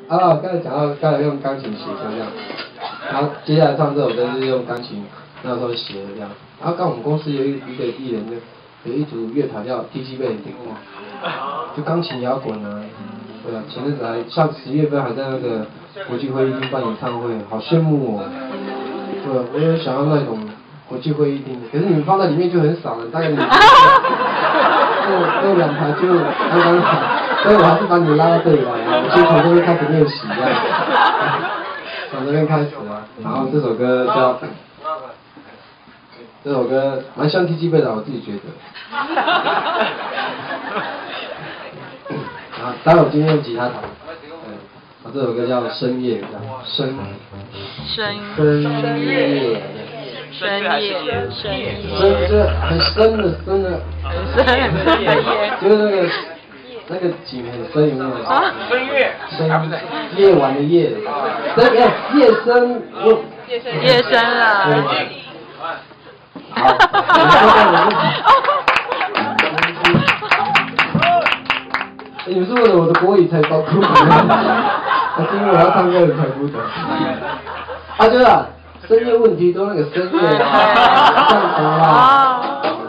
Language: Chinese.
刚才讲到刚才用钢琴写歌这样，然后接下来唱这首歌是用钢琴那时候写的这样。然后刚我们公司有一个艺人有一组乐团叫 TG Band， 就钢琴摇滚啊。对啊，前阵子像10月份还在那个国际会议厅办演唱会，好羡慕哦。对啊，我也想要那种国际会议厅，可是你们放在里面就很少了，大概你就2台就刚刚好，所以我还是把你拉到这里来，我先从这边开始练习这样，从这边开始啊。然后这首歌蛮像 TG Band的，我自己觉得。啊，待会我今天用吉他弹。这首歌叫《深夜》，深夜，这很深的深的，就是那个井很深，有没有？深夜晚的夜，夜深了。好。你们是为了我的国语才高哭的，还是因为我要唱歌的才哭的？就是深夜问题都那个深夜啊，这样子啦。